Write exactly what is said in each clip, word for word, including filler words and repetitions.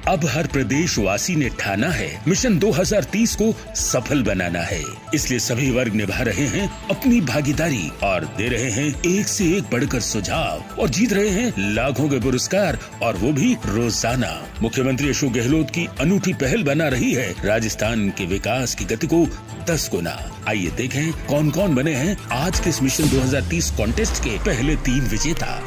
अब हर प्रदेशवासी ने ठाना है मिशन दो हज़ार तीस को सफल बनाना है। इसलिए सभी वर्ग निभा रहे हैं अपनी भागीदारी और दे रहे हैं एक से एक बढ़कर सुझाव और जीत रहे हैं लाखों के पुरस्कार, और वो भी रोजाना। मुख्यमंत्री अशोक गहलोत की अनूठी पहल बना रही है राजस्थान के विकास की गति को दस गुना। आइए देखें कौन कौन बने हैं आज के इस मिशन दो हज़ार तीस कॉन्टेस्ट के पहले तीन विजेता।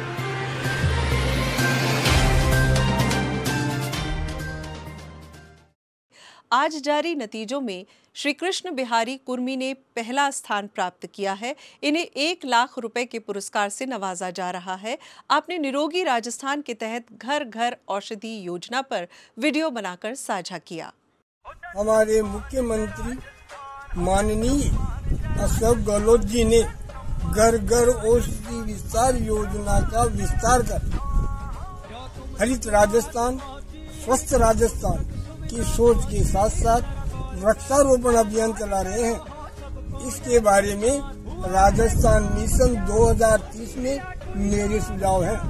आज जारी नतीजों में श्री कृष्ण बिहारी कुर्मी ने पहला स्थान प्राप्त किया है। इन्हें एक लाख रुपए के पुरस्कार से नवाजा जा रहा है। आपने निरोगी राजस्थान के तहत घर घर औषधि योजना पर वीडियो बनाकर साझा किया। हमारे मुख्यमंत्री माननीय अशोक गहलोत जी ने घर घर औषधि विस्तार योजना का विस्तार कर हरित राजस्थान, स्वस्थ राजस्थान की सोच के साथ साथ वृक्षारोपण अभियान चला रहे हैं। इसके बारे में राजस्थान मिशन दो हज़ार तीस में मेरे सुझाव हैं।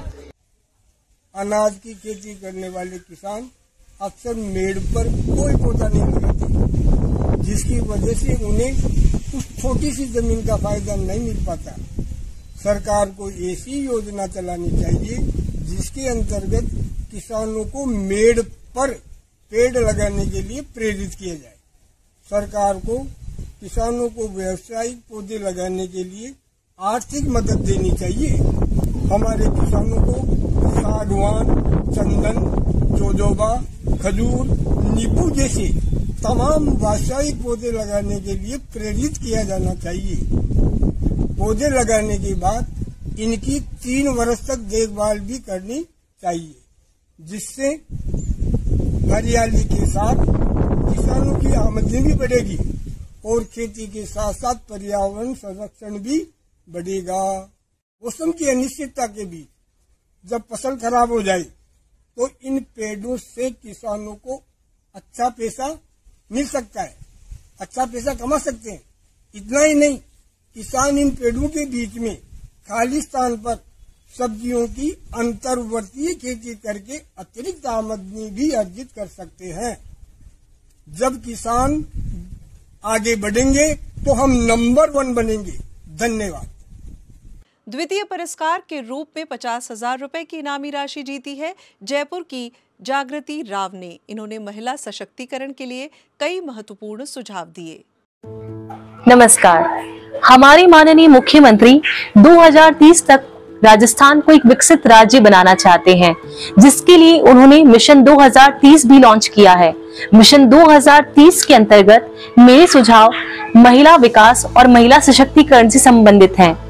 अनाज की खेती करने वाले किसान अक्सर मेड़ पर कोई पौधा नहीं लगाते, जिसकी वजह से उन्हें उस छोटी सी जमीन का फायदा नहीं मिल पाता। सरकार को ऐसी योजना चलानी चाहिए जिसके अंतर्गत किसानों को मेड़ पर पेड़ लगाने के लिए प्रेरित किया जाए। सरकार को किसानों को व्यावसायिक पौधे लगाने के लिए आर्थिक मदद देनी चाहिए। हमारे किसानों को सागवान, चंदन, जोजोबा, खजूर, नींबू जैसे तमाम व्यावसायिक पौधे लगाने के लिए प्रेरित किया जाना चाहिए। पौधे लगाने के बाद इनकी तीन वर्ष तक देखभाल भी करनी चाहिए, जिससे हरियाली के साथ किसानों की आमदनी भी बढ़ेगी और खेती के साथ साथ पर्यावरण संरक्षण भी बढ़ेगा। मौसम की अनिश्चितता के बीच जब फसल खराब हो जाए तो इन पेड़ों से किसानों को अच्छा पैसा मिल सकता है, अच्छा पैसा कमा सकते हैं। इतना ही नहीं, किसान इन पेड़ों के बीच में खाली स्थान पर सब्जियों की अंतर्वर्तीय खेती करके अतिरिक्त आमदनी भी अर्जित कर सकते हैं। जब किसान आगे बढ़ेंगे तो हम नंबर वन बनेंगे। धन्यवाद। द्वितीय पुरस्कार के रूप में पचास हजार रुपए की इनामी राशि जीती है जयपुर की जागृति राव ने। इन्होंने महिला सशक्तिकरण के लिए कई महत्वपूर्ण सुझाव दिए। नमस्कार। हमारे माननीय मुख्यमंत्री दो हज़ार तीस तक राजस्थान को एक विकसित राज्य बनाना चाहते हैं, जिसके लिए उन्होंने मिशन दो हज़ार तीस भी लॉन्च किया है। मिशन दो हज़ार तीस के अंतर्गत मेरे सुझाव महिला विकास और महिला सशक्तिकरण से संबंधित हैं।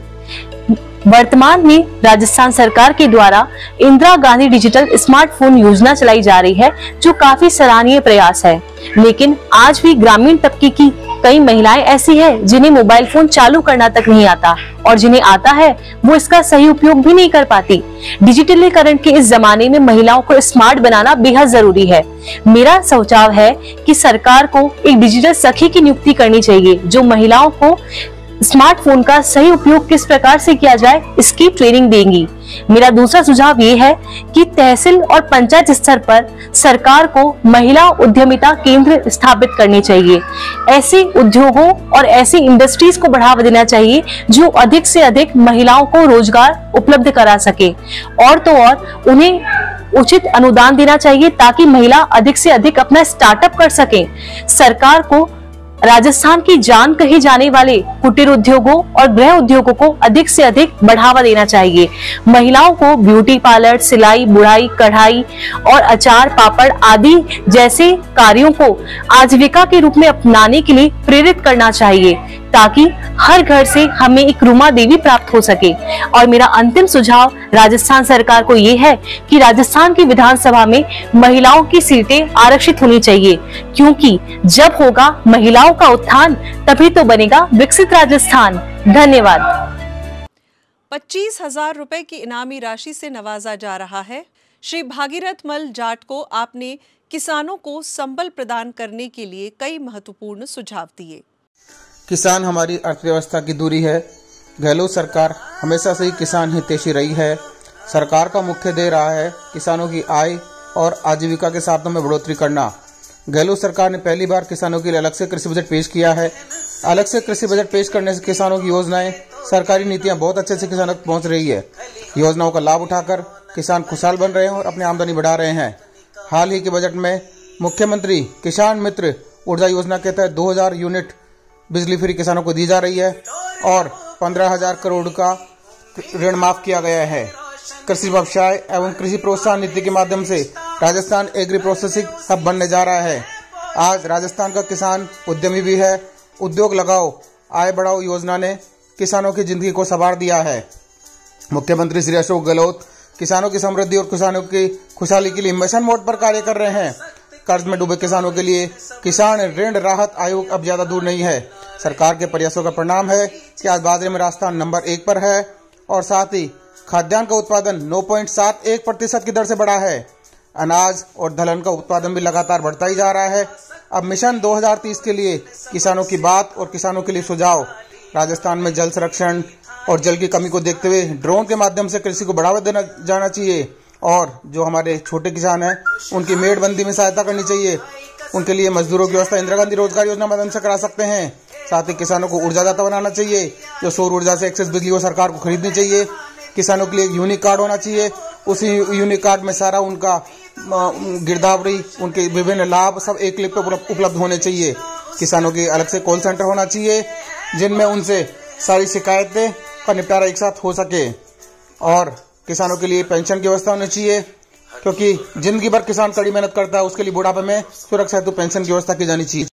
वर्तमान में राजस्थान सरकार के द्वारा इंदिरा गांधी डिजिटल स्मार्टफोन योजना चलाई जा रही है, जो काफी सराहनीय प्रयास है। लेकिन आज भी ग्रामीण तबके की कई महिलाएं ऐसी हैं जिन्हें मोबाइल फोन चालू करना तक नहीं आता, और जिन्हें आता है वो इसका सही उपयोग भी नहीं कर पाती। डिजिटलीकरण के इस जमाने में महिलाओं को स्मार्ट बनाना बेहद जरूरी है। मेरा सुझाव है कि सरकार को एक डिजिटल सखी की नियुक्ति करनी चाहिए, जो महिलाओं को स्मार्टफोन का सही उपयोग किस प्रकार से किया जाए इसकी ट्रेनिंग देंगी। मेरा दूसरा सुझाव ये है कि तहसील और पंचायत स्तर पर सरकार को महिला उद्यमिता केंद्र स्थापित करने चाहिए। ऐसे उद्योगों और ऐसी इंडस्ट्रीज को बढ़ावा देना चाहिए जो अधिक से अधिक महिलाओं को रोजगार उपलब्ध करा सके, और तो और उन्हें उचित अनुदान देना चाहिए ताकि महिला अधिक से अधिक अपना स्टार्टअप कर सके। सरकार को राजस्थान की जान कहे जाने वाले कुटीर उद्योगों और गृह उद्योगों को अधिक से अधिक बढ़ावा देना चाहिए। महिलाओं को ब्यूटी पार्लर, सिलाई, बुनाई, कढ़ाई और अचार, पापड़ आदि जैसे कार्यों को आजीविका के रूप में अपनाने के लिए प्रेरित करना चाहिए, ताकि हर घर से हमें एक रुमा देवी प्राप्त हो सके। और मेरा अंतिम सुझाव राजस्थान सरकार को ये है कि राजस्थान की विधानसभा में महिलाओं की सीटें आरक्षित होनी चाहिए, क्योंकि जब होगा महिलाओं का उत्थान तभी तो बनेगा विकसित राजस्थान। धन्यवाद। पच्चीस हजार रुपए की इनामी राशि से नवाजा जा रहा है। श्री भागीरथ मल जाट को आपने किसानों को संबल प्रदान करने के लिए कई महत्वपूर्ण सुझाव दिए। किसान हमारी अर्थव्यवस्था की धुरी है। गहलोत सरकार हमेशा से ही किसान हितैषी रही है। सरकार का मुख्य ध्येय रहा है किसानों की आय और आजीविका के साधनों में बढ़ोतरी करना। गहलोत सरकार ने पहली बार किसानों के लिए अलग से कृषि बजट पेश किया है। अलग से कृषि बजट पेश करने से किसानों की योजनाएं, सरकारी नीतियां बहुत अच्छे से किसानों तक पहुंच रही है। योजनाओं का लाभ उठाकर किसान खुशहाल बन रहे हैं और अपनी आमदनी बढ़ा रहे हैं। हाल ही के बजट में मुख्यमंत्री किसान मित्र ऊर्जा योजना के तहत दो हज़ार यूनिट बिजली फ्री किसानों को दी जा रही है और पंद्रह हजार करोड़ का ऋण माफ किया गया है। कृषि व्यवसाय एवं कृषि प्रोत्साहन नीति के माध्यम से राजस्थान एग्री प्रोसेसिंग हब बनने जा रहा है। आज राजस्थान का किसान उद्यमी भी है। उद्योग लगाओ आय बढ़ाओ योजना ने किसानों की जिंदगी को संवार दिया है। मुख्यमंत्री श्री अशोक गहलोत किसानों की समृद्धि और किसानों की खुशहाली के लिए मिशन मोड पर कार्य कर रहे हैं। कर्ज में डूबे किसानों के लिए किसान ऋण राहत आयोग अब ज्यादा दूर नहीं है। सरकार के प्रयासों का परिणाम है कि आज बाजरे में राजस्थान नंबर एक पर है और साथ ही खाद्यान्न का उत्पादन नौ पॉइंट सात एक प्रतिशत की दर से बढ़ा है। अनाज और दलहन का उत्पादन भी लगातार बढ़ता ही जा रहा है। अब मिशन दो हज़ार तीस के लिए किसानों की बात और किसानों के लिए सुझाव। राजस्थान में जल संरक्षण और जल की कमी को देखते हुए ड्रोन के माध्यम से कृषि को बढ़ावा देना जाना चाहिए और जो हमारे छोटे किसान हैं उनकी मेड़बंदी में सहायता करनी चाहिए। उनके लिए मजदूरों की व्यवस्था इंदिरा गांधी रोजगार योजना माध्यम से करा सकते हैं। साथ ही किसानों को ऊर्जादाता बनाना चाहिए। जो सौर ऊर्जा से एक्सेस बिजली वो सरकार को खरीदनी चाहिए। किसानों के लिए एक यूनिक कार्ड होना चाहिए। उसी यूनिक कार्ड में सारा उनका गिरदावरी, उनके विभिन्न लाभ सब एक क्लिक पर उपलब्ध होने चाहिए। किसानों के अलग से कॉल सेंटर होना चाहिए जिनमें उनसे सारी शिकायतें का निपटारा एक साथ हो सके और किसानों के लिए पेंशन की व्यवस्था होनी चाहिए क्योंकि जिंदगी भर किसान कड़ी मेहनत करता है, उसके लिए बुढ़ापे में सुरक्षा हेतु पेंशन की व्यवस्था की जानी चाहिए।